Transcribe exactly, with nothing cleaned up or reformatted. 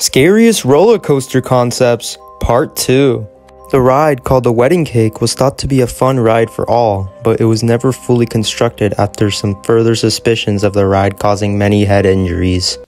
Scariest roller coaster concepts, part two. The ride, called the Wedding Cake, was thought to be a fun ride for all, but it was never fully constructed after some further suspicions of the ride causing many head injuries.